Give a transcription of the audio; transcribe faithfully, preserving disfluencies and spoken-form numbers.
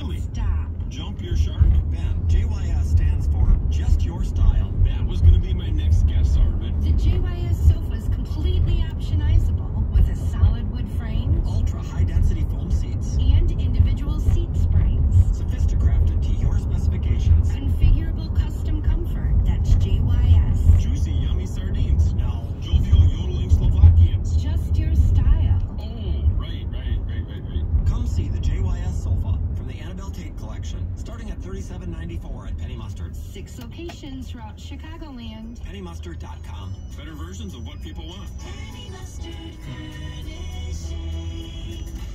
Yummy. Stop. Jump your shark? Ben, J Y S stands for Just Your Style. That was gonna be my next guess, Arvid. The J Y S sofa is completely optionizable with a solid wood frame, Ultra high-density foam seats. and individual seat springs. Sophisticrafted to your specifications. Configurable custom comfort. That's J Y S. Juicy, yummy sardines. No. Jovial, yodeling Slovakians. Just your style. Oh, right, right, right, right, right. Come see the J Y S sofa from the Annabelle Tate collection, starting at thirty-seven ninety-four at Penny Mustard. Six locations throughout Chicagoland. penny mustard dot com. Better versions of what people want. Penny mustard, garnish.